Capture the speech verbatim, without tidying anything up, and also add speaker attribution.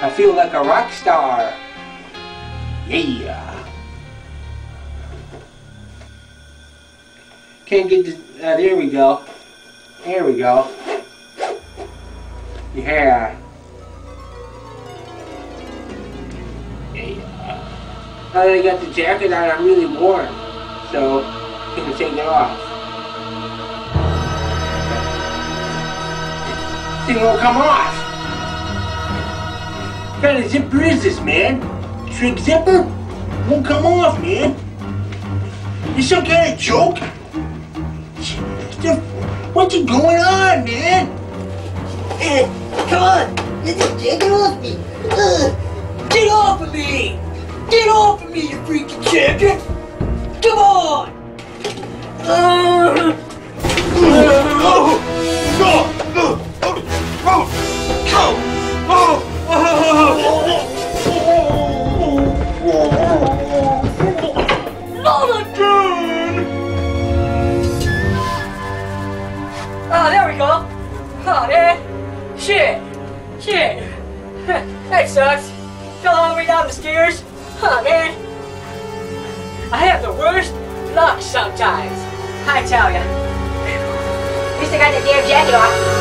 Speaker 1: I feel like a rock star. Yeah. Can't get this. Uh, there we go. There we go. Yeah. Yeah. Now that I got the jacket on, I'm really warm. So, I'm gonna take it off. This thing won't come off. What kind of zipper is this, man? Shrink zipper? Won't come off, man. You some kind of joke? What's going on, man?
Speaker 2: Uh, come on, get this jacket off me. Uh, get off of me! Get off of me, you freaking jacket! Come on! Uh, Not again! Oh, there we go. Oh, man. Shit. Shit. That sucks. Fell all the way down the stairs. Oh, man. I have the worst luck sometimes. I tell ya. At least I got that damn jacket off.